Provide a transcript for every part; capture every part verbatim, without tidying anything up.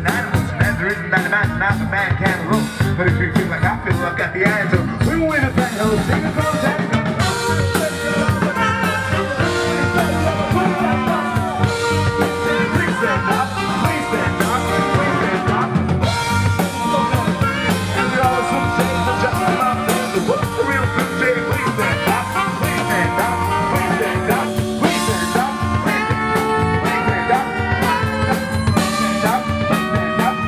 and animals, and there isn't that imagine half a man can rule. But if you feel like I feel, I've got the answer. We will win a battle, sing a song, tango. Please stand up, please stand up, please stand up. And we all Slim Shady, so just come up there. What's the real Slim Shady? Please stand up, please stand up, please stand up, please stand up, please stand up, stand up, stand up,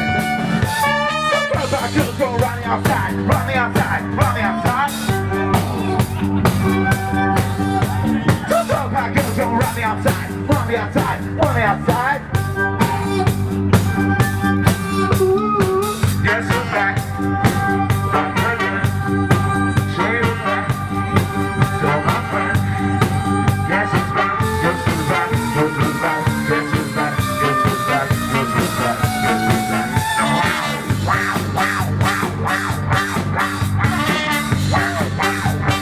stand up. Girls go round the outside, round the outside, round the outside. Girls go round the outside, round the outside, round the outside. Yes, we're back. I'm pregnant. She's back. So my friend. Yes, it's back. Yes, it's back. Yes, it's back. Yes, it's back. Yes, it's back. Yes, it's back. Yes, it's back. Wow, wow, wow, wow, wow, wow, wow, wow, wow.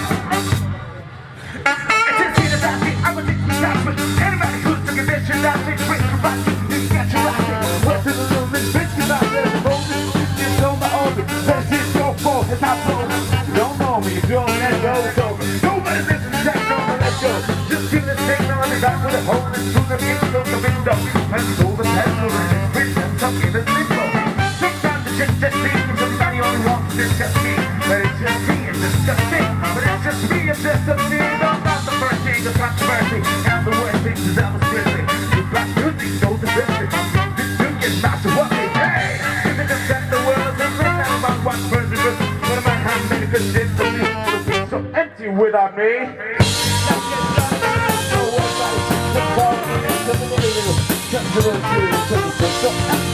It's a scene about me. I would think we got with anybody who's the condition that they bring to right. You get your right. What's in the room? This bitch is out there. The moment it's on my own. This is your fault. It's not so. You don't know me. If you don't let go, it's over. Nobody listen to that. Don't let go. Just give this thing on the back with a hole in it. Soon the beat goes the window. Let's go the pencil and it's free. That's something that's simple. Sometimes the shit just seems everybody only wants to just me. But it's just me. It's just me. But it's just me. It's just a me. I'm not the first thing. It's controversy. And the worst thing is I was grizzly. The black music shows the grizzly. This union's not to what they say. If it just set the world as a thing, I'm about one person. But I might have many good shit for me. It'll be so empty without me. Just a little serious, just a little serious.